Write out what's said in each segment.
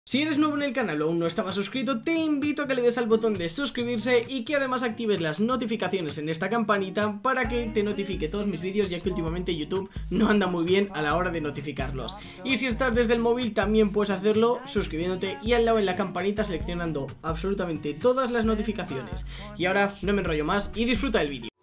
Si eres nuevo en el canal o aún no estabas suscrito, te invito a que le des al botón de suscribirse y que además actives las notificaciones en esta campanita para que te notifique todos mis vídeos, ya que últimamente YouTube no anda muy bien a la hora de notificarlos. Y si estás desde el móvil también puedes hacerlo suscribiéndote y al lado en la campanita seleccionando absolutamente todas las notificaciones. Y ahora no me enrollo más y disfruta del vídeo.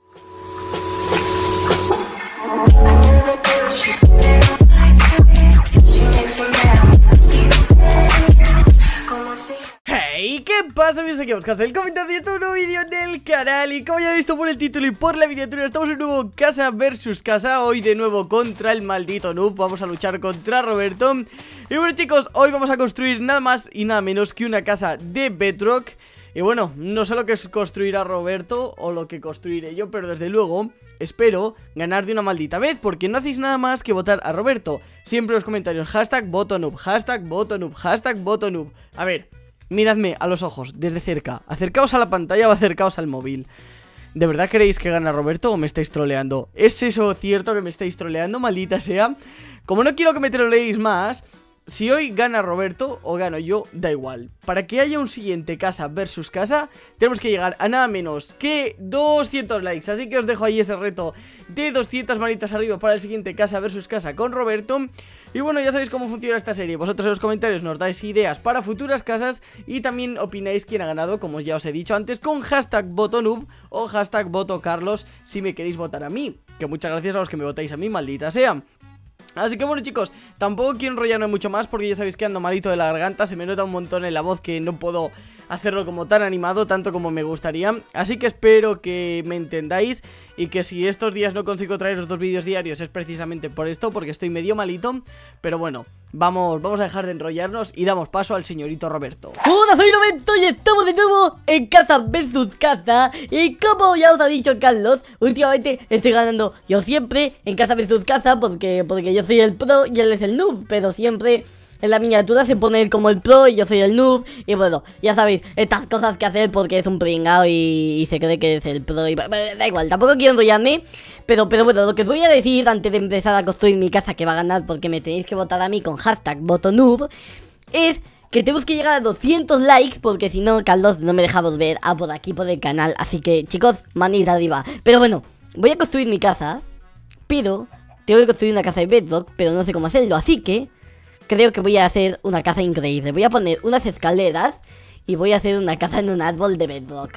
Hey, ¿qué pasa? Bienvenidos aquí a Buscasel, comentando esto un nuevo vídeo en el canal. Y como ya habéis visto por el título y por la miniatura, estamos en nuevo casa versus casa. Hoy de nuevo contra el maldito noob. Vamos a luchar contra Roberto. Y bueno, chicos, hoy vamos a construir nada más y nada menos que una casa de Bedrock. Y bueno, no sé lo que construirá Roberto o lo que construiré yo, pero desde luego espero ganar de una maldita vez, porque no hacéis nada más que votar a Roberto. Siempre en los comentarios, hashtag voto noob, hashtag voto noob, hashtag voto noob. A ver, miradme a los ojos desde cerca, acercaos a la pantalla o acercaos al móvil. ¿De verdad creéis que gana Roberto o me estáis troleando? ¿Es eso cierto que me estáis troleando, maldita sea? Como no quiero que me troleéis más, si hoy gana Roberto o gano yo, da igual. Para que haya un siguiente casa versus casa, tenemos que llegar a nada menos que 200 likes. Así que os dejo ahí ese reto de 200 manitas arriba para el siguiente casa versus casa con Roberto. Y bueno, ya sabéis cómo funciona esta serie. Vosotros en los comentarios nos dais ideas para futuras casas y también opináis quién ha ganado, como ya os he dicho antes, con hashtag votonoob o hashtag votocarlos si me queréis votar a mí. Que muchas gracias a los que me votáis a mí, maldita sea. Así que bueno, chicos, tampoco quiero enrollarme mucho más porque ya sabéis que ando malito de la garganta. Se me nota un montón en la voz que no puedo hacerlo como tan animado, tanto como me gustaría. Así que espero que me entendáis y que si estos días no consigo traeros 2 vídeos diarios es precisamente por esto, porque estoy medio malito. Pero bueno, vamos a dejar de enrollarnos y damos paso al señorito Roberto. Hola, soy Roberto y estamos de nuevo en casa versus casa. Y como ya os ha dicho Carlos, últimamente estoy ganando yo siempre en casa versus casa porque yo soy el pro y él es el noob. Pero siempre en la miniatura se pone él como el pro y yo soy el noob. Y bueno, ya sabéis, estas cosas que hacer porque es un pringao y se cree que es el pro y da igual, tampoco quiero enrollarme. Pero bueno, lo que os voy a decir antes de empezar a construir mi casa, que va a ganar porque me tenéis que votar a mí con hashtag votonoob, es que tenemos que llegar a 200 likes, porque si no, Carlos no me deja volver a por aquí por el canal. Así que, chicos, manita arriba. Pero bueno, voy a construir mi casa, pero tengo que construir una casa de Bedrock, pero no sé cómo hacerlo. Así que creo que voy a hacer una casa increíble. Voy a poner unas escaleras y voy a hacer una casa en un árbol de Bedrock.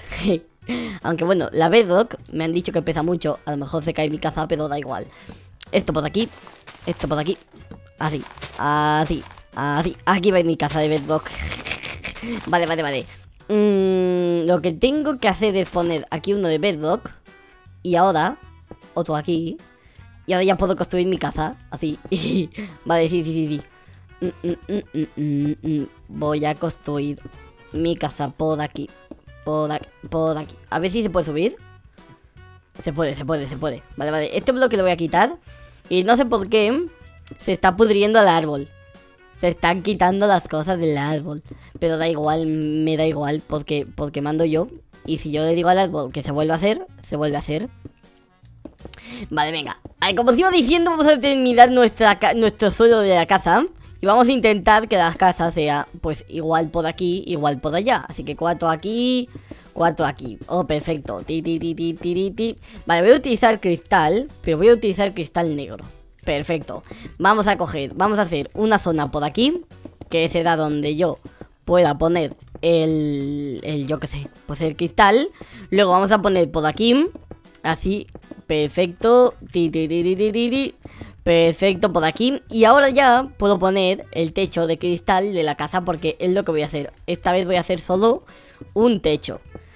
Aunque bueno, la Bedrock me han dicho que pesa mucho. A lo mejor se cae mi casa, pero da igual. Esto por aquí, esto por aquí. Así, así, así. Aquí va mi casa de Bedrock. Vale. Lo que tengo que hacer es poner aquí uno de Bedrock y ahora otro aquí. Y ahora ya puedo construir mi casa, así. Vale, sí. Voy a construir mi casa por aquí. Por aquí. A ver si se puede subir. Se puede. Vale. Este bloque lo voy a quitar. Y no sé por qué se está pudriendo el árbol. Se están quitando las cosas del árbol. Pero da igual, me da igual. Porque mando yo. Y si yo le digo al árbol que se vuelve a hacer, se vuelve a hacer. Vale, venga. Como os iba diciendo, vamos a terminar nuestro suelo de la casa. Y vamos a intentar que la casa sea, pues, igual por aquí, igual por allá. Así que 4 aquí, 4 aquí. Oh, perfecto. Vale, voy a utilizar cristal, pero voy a utilizar cristal negro. Perfecto. Vamos a hacer una zona por aquí, que será donde yo pueda poner yo qué sé, pues el cristal. Luego vamos a poner por aquí, así, perfecto. Perfecto, por aquí. Y ahora ya puedo poner el techo de cristal de la casa, porque es lo que voy a hacer. Esta vez voy a hacer solo un techo.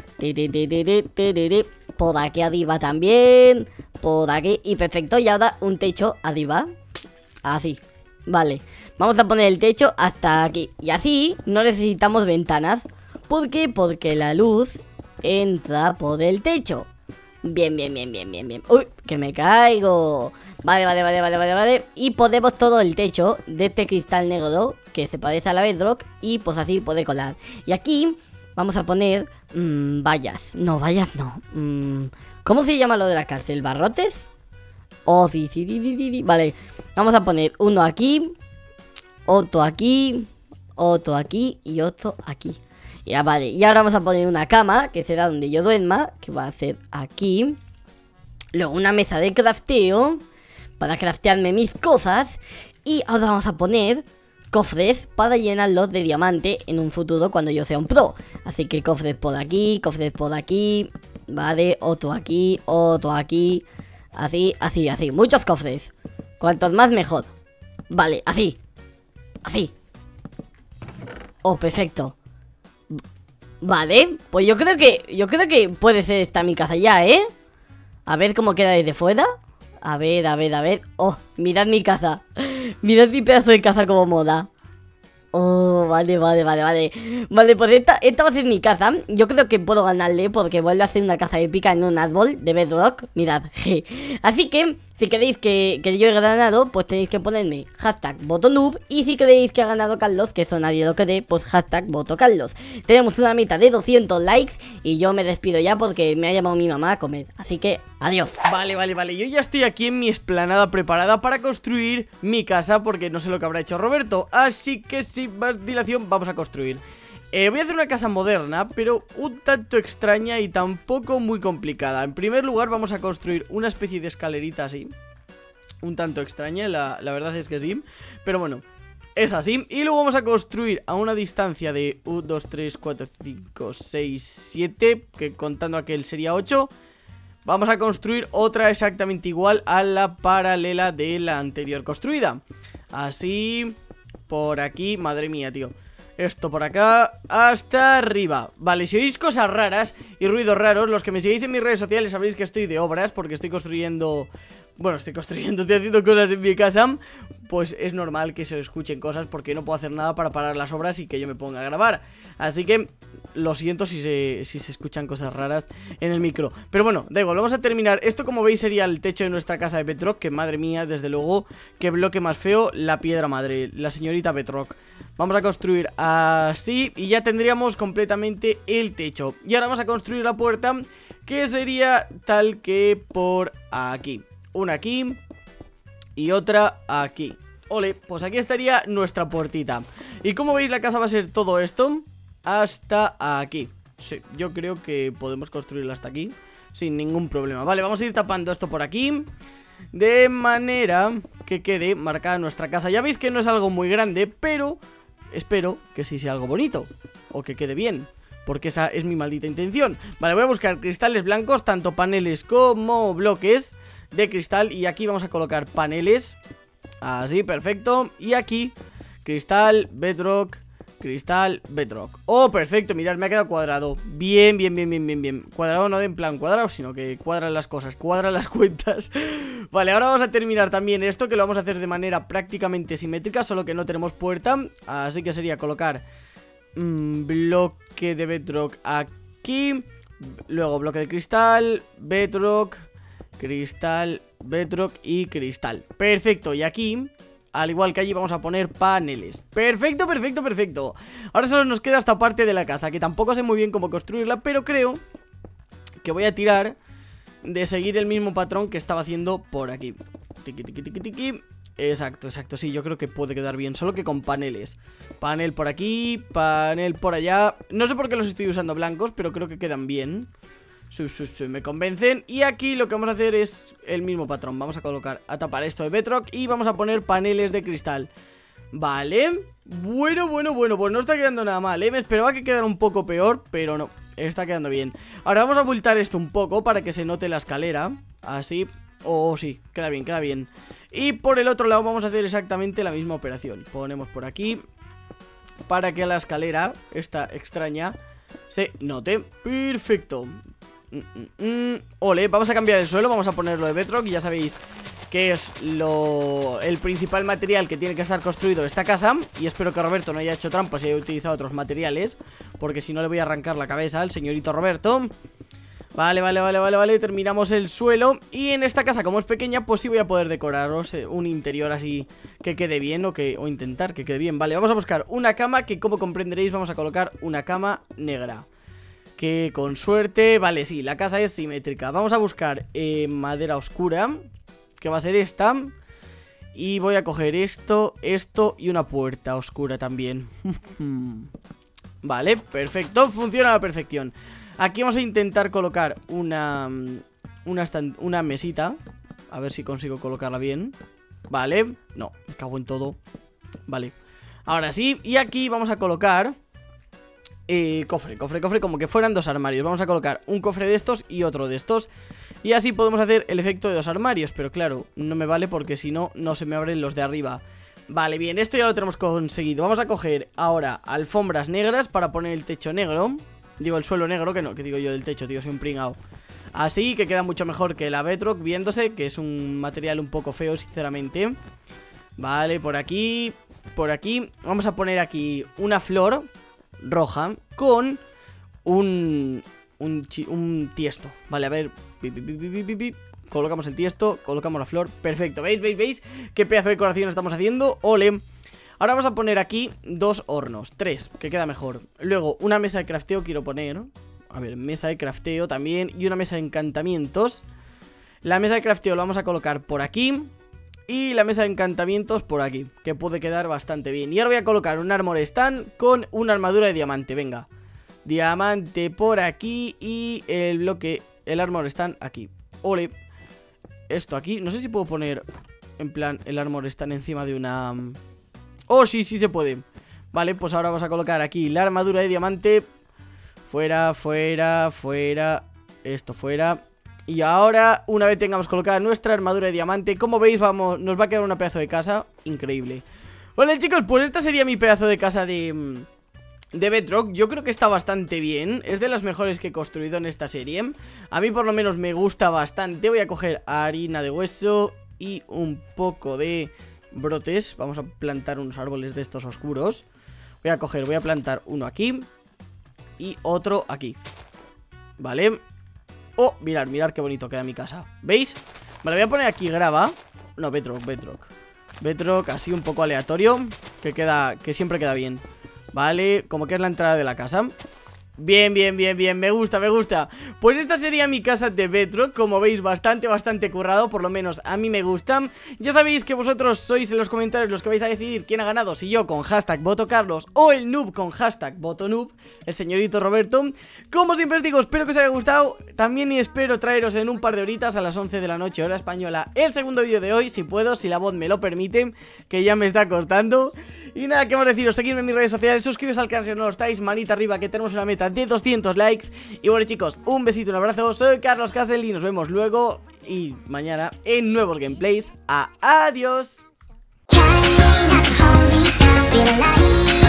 Por aquí arriba también. Por aquí. Y perfecto, y ahora un techo arriba. Así. Vale. Vamos a poner el techo hasta aquí. Y así no necesitamos ventanas. ¿Por qué? Porque la luz entra por el techo. Bien. Uy, que me caigo. Vale. Y podemos todo el techo de este cristal negro, que se parece a la Bedrock, y pues así puede colar. Y aquí vamos a poner vallas. No, vallas no. ¿Cómo se llama lo de la cárcel? ¿Barrotes? Oh, sí. Vale, vamos a poner uno aquí, otro aquí, otro aquí y otro aquí. Ya vale, y ahora vamos a poner una cama, que será donde yo duerma, que va a ser aquí. Luego una mesa de crafteo, para craftearme mis cosas. Y ahora vamos a poner cofres para llenarlos de diamante en un futuro cuando yo sea un pro. Así que cofres por aquí, vale, otro aquí, así, muchos cofres. Cuantos más mejor. Vale, así. Oh, perfecto. Vale, pues yo creo que puede ser esta mi casa ya, ¿eh? A ver cómo queda desde fuera. A ver. Oh, mirad mi casa. Mirad mi pedazo de casa como moda. Oh, vale. Vale, pues esta va a ser mi casa. Yo creo que puedo ganarle porque vuelve a hacer una casa épica en un árbol de bedrock. Mirad, así que si queréis que yo he ganado, pues tenéis que ponerme hashtag votonoob. Y si queréis que ha ganado Carlos, que eso nadie lo cree, pues hashtag votocarlos. Tenemos una meta de 200 likes y yo me despido ya porque me ha llamado mi mamá a comer. Así que, adiós. Vale, yo ya estoy aquí en mi explanada preparada para construir mi casa, porque no sé lo que habrá hecho Roberto. Así que sin más dilación vamos a construir. Voy a hacer una casa moderna, pero un tanto extraña y tampoco muy complicada. En primer lugar vamos a construir una especie de escalerita así, un tanto extraña, la verdad es que sí, pero bueno, es así. Y luego vamos a construir a una distancia de 1, 2, 3, 4, 5, 6, 7, que contando aquel sería 8. Vamos a construir otra exactamente igual a la paralela de la anterior construida. Así, por aquí, madre mía, tío. Esto por acá, hasta arriba. Vale, si oís cosas raras y ruidos raros, los que me sigáis en mis redes sociales sabréis que estoy de obras, porque estoy construyendo... Bueno, estoy haciendo cosas en mi casa. Pues es normal que se escuchen cosas porque no puedo hacer nada para parar las obras y que yo me ponga a grabar. Así que lo siento si se escuchan cosas raras en el micro. Pero bueno, da igual, vamos a terminar. Esto, como veis, sería el techo de nuestra casa de Bedrock. Que madre mía, desde luego, qué bloque más feo. La piedra madre, la señorita Bedrock. Vamos a construir así y ya tendríamos completamente el techo. Y ahora vamos a construir la puerta, que sería tal que por aquí. Una aquí y otra aquí. Ole, pues aquí estaría nuestra puertita. Y como veis, la casa va a ser todo esto hasta aquí. Sí, yo creo que podemos construirla hasta aquí sin ningún problema. Vale, vamos a ir tapando esto por aquí, de manera que quede marcada nuestra casa. Ya veis que no es algo muy grande, pero espero que sí sea algo bonito, o que quede bien, porque esa es mi maldita intención. Vale, voy a buscar cristales blancos, tanto paneles como bloques de cristal. Y aquí vamos a colocar paneles. Así, perfecto. Y aquí, cristal, bedrock. Oh, perfecto, mirad, me ha quedado cuadrado. Bien. Cuadrado no en plan cuadrado, sino que cuadran las cosas, cuadran las cuentas. Vale, ahora vamos a terminar también esto, que lo vamos a hacer de manera prácticamente simétrica, solo que no tenemos puerta. Así que sería colocar bloque de bedrock aquí. Luego bloque de cristal, bedrock, bedrock y cristal. Perfecto, y aquí, al igual que allí, vamos a poner paneles. Perfecto. Ahora solo nos queda esta parte de la casa, que tampoco sé muy bien cómo construirla, pero creo que voy a tirar de seguir el mismo patrón que estaba haciendo por aquí. Tiki. Exacto, sí, yo creo que puede quedar bien, solo que con paneles. Panel por aquí, panel por allá. No sé por qué los estoy usando blancos, pero creo que quedan bien. Sí, me convencen. Y aquí lo que vamos a hacer es el mismo patrón. Vamos a colocar, a tapar esto de bedrock y vamos a poner paneles de cristal. Vale. Bueno, pues no está quedando nada mal, ¿eh? Me esperaba que quedara un poco peor, pero no, está quedando bien. Ahora vamos a abultar esto un poco para que se note la escalera. Así. Oh, sí, queda bien. Y por el otro lado vamos a hacer exactamente la misma operación. Ponemos por aquí para que la escalera, esta extraña, se note. Perfecto. Ole, vamos a cambiar el suelo, vamos a ponerlo de bedrock. Y ya sabéis que es el principal material que tiene que estar construido esta casa. Y espero que Roberto no haya hecho trampas y haya utilizado otros materiales, porque si no le voy a arrancar la cabeza al señorito Roberto. Vale, terminamos el suelo. Y en esta casa, como es pequeña, pues sí voy a poder decoraros un interior así que quede bien, o intentar que quede bien. Vale, vamos a buscar una cama, que como comprenderéis vamos a colocar una cama negra, que con suerte, vale, sí, la casa es simétrica. Vamos a buscar madera oscura, que va a ser esta. Y voy a coger esto, esto y una puerta oscura también. Vale, perfecto, funciona a la perfección. Aquí vamos a intentar colocar una mesita. A ver si consigo colocarla bien. Vale, no, me cago en todo. Vale, ahora sí, y aquí vamos a colocar cofre, como que fueran dos armarios. Vamos a colocar un cofre de estos y otro de estos. Y así podemos hacer el efecto de dos armarios. Pero claro, no me vale porque si no, no se me abren los de arriba. Vale, bien, esto ya lo tenemos conseguido. Vamos a coger ahora alfombras negras para poner el techo negro. Digo, el suelo negro, que no, que digo yo del techo, tío, soy un pringao. Así que queda mucho mejor que la bedrock viéndose, que es un material un poco feo, sinceramente. Vale, por aquí, vamos a poner aquí una flor roja con un tiesto. Vale, a ver, colocamos el tiesto, colocamos la flor. Perfecto, ¿veis? Qué pedazo de decoración estamos haciendo, ole. Ahora vamos a poner aquí 2 hornos, 3, que queda mejor. Luego una mesa de crafteo quiero poner. A ver, mesa de crafteo también. Y una mesa de encantamientos. La mesa de crafteo la vamos a colocar por aquí. Y la mesa de encantamientos por aquí, que puede quedar bastante bien. Y ahora voy a colocar un armor stand con una armadura de diamante, venga. Diamante por aquí y el bloque, el armor stand aquí. Ole. Esto aquí, no sé si puedo poner en plan el armor stand encima de una... Oh, sí se puede. Vale, pues ahora vamos a colocar aquí la armadura de diamante. Fuera. Esto fuera. Y ahora, una vez tengamos colocada nuestra armadura de diamante, como veis, nos va a quedar una pedazo de casa increíble. Vale, chicos, pues esta sería mi pedazo de casa de Bedrock. Yo creo que está bastante bien. Es de las mejores que he construido en esta serie. A mí por lo menos me gusta bastante. Voy a coger harina de hueso y un poco de brotes. Vamos a plantar unos árboles de estos oscuros. Voy a plantar uno aquí y otro aquí. Vale. Oh, mirad qué bonito queda mi casa. ¿Veis? Vale, voy a poner aquí grava. No, Bedrock, así un poco aleatorio, que siempre queda bien. Vale, como que es la entrada de la casa. Bien, me gusta. Pues esta sería mi casa de Bedrock. Como veis, bastante currado. Por lo menos a mí me gusta. Ya sabéis que vosotros sois en los comentarios los que vais a decidir quién ha ganado, si yo con hashtag votocarlos o el noob con hashtag votonoob, el señorito Roberto. Como siempre os digo, espero que os haya gustado. También espero traeros en un par de horitas a las 11 de la noche hora española el segundo vídeo de hoy, si puedo, si la voz me lo permite, que ya me está cortando. Y nada, ¿qué más deciros? Seguidme en mis redes sociales, suscribiros al canal si no lo estáis, manita arriba que tenemos una meta de 200 likes. Y bueno, chicos, un besito, un abrazo. Soy Carlos Castle y nos vemos luego y mañana en nuevos gameplays. Adiós.